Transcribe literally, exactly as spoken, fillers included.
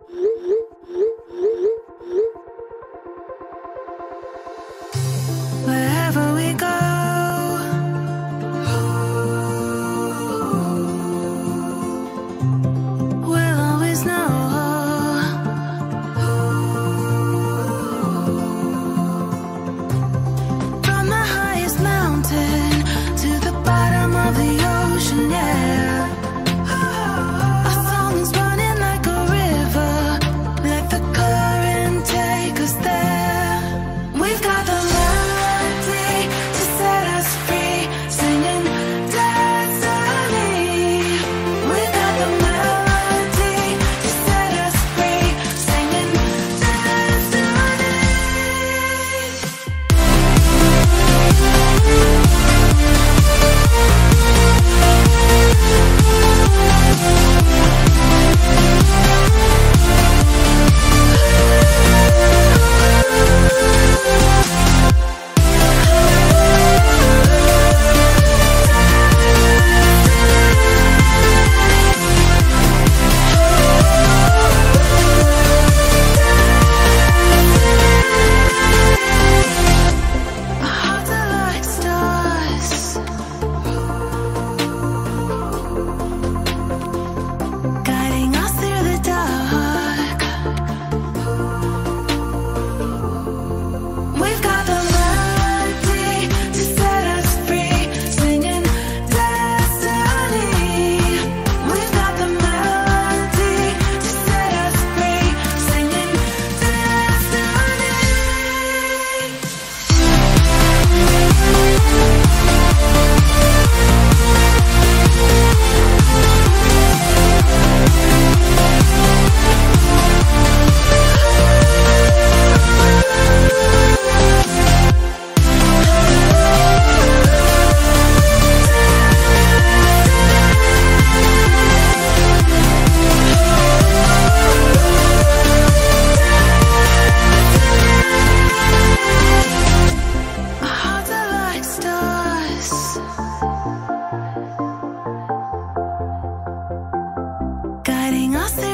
Wherever we go, we'll always know. From the highest mountain to the bottom of the ocean, yeah. Our song is running like a river. Let the current take us there. We've got the melody to set us free, singing destiny. We've got the melody to set us free, singing destiny. Our hearts are like stars, guiding us through the dark. We've got the melody to set us free, singing destiny. We've got the melody to set us free, singing destiny. Our hearts are like stars, guiding us through